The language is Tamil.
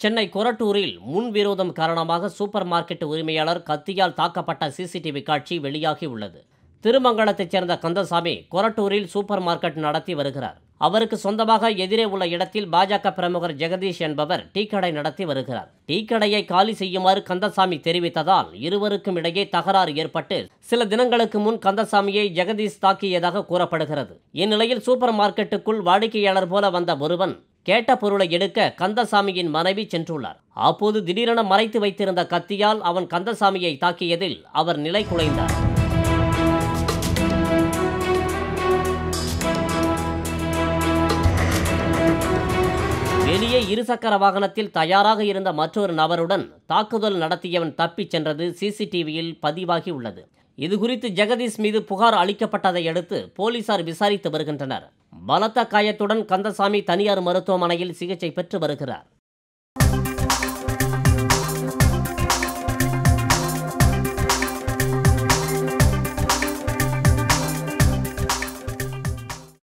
சென்னை கொரட்டூரில் முன்விரோதம் காரணமாக சூப்பர் மார்க்கெட் உரிமையாளர் கத்தியால் தாக்கப்பட்ட சிசிடிவி காட்சி வெளியாகி உள்ளது. திருமங்கலத்தைச் சேர்ந்த கந்தசாமி கொரட்டூரில் சூப்பர் மார்க்கெட் நடத்தி வருகிறார். அவருக்கு சொந்தமாக எதிரே உள்ள இடத்தில் பாஜக பிரமுகர் ஜெகதீஷ் என்பவர் டீ கடை நடத்தி வருகிறார். டீ கடையை காலி செய்யுமாறு கந்தசாமி தெரிவித்ததால் இருவருக்கும் இடையே தகராறு ஏற்பட்டு சில தினங்களுக்கு முன் கந்தசாமியை ஜெகதீஷ் தாக்கியதாக கூறப்படுகிறது. இந்நிலையில் சூப்பர் மார்க்கெட்டுக்குள் வாடிக்கையாளர் போல வந்த ஒருவன் கேட்ட பொருளை எடுக்க கந்தசாமியின் மனைவி சென்றுள்ளார். அப்போது திடீரென மறைத்து வைத்திருந்த கத்தியால் அவன் கந்தசாமியை தாக்கியதில் அவர் நிலை குலைந்தார். வெளியே இருசக்கர வாகனத்தில் தயாராக இருந்த மற்றொரு நபருடன் தாக்குதல் நடத்தியவன் தப்பிச் சென்றது சிசிடிவியில் பதிவாகி உள்ளது. இதுகுறித்து ஜெகதீஷ் மீது புகார் அளிக்கப்பட்டதை அடுத்து போலீசார் விசாரித்து வருகின்றனர். பலத்த காயத்துடன் கந்தசாமி தனியார் மருத்துவமனையில் சிகிச்சை பெற்று வருகிறார்.